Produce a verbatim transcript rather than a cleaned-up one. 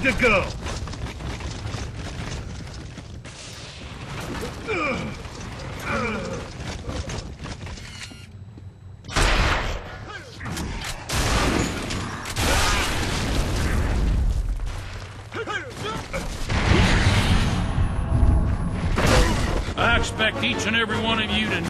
to go. I expect each and every one of you to